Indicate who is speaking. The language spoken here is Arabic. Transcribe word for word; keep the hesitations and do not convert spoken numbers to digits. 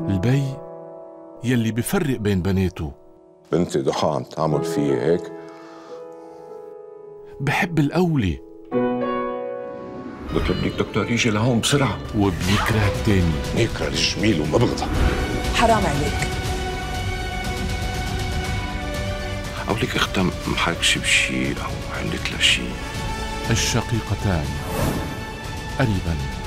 Speaker 1: البي يلي بفرق بين بناته.
Speaker 2: بنتي ضحى عم تعمل فيي هيك؟
Speaker 1: بحب الأولى
Speaker 2: بطلب لك دكتور يجي لهون بسرعة،
Speaker 1: وبيكره التاني.
Speaker 2: بيكره الجميل وما بغضب.
Speaker 3: حرام عليك.
Speaker 2: أو لك أختها محاكشة بشي أو عملت لها شي.
Speaker 1: الشقيقتان قريباً.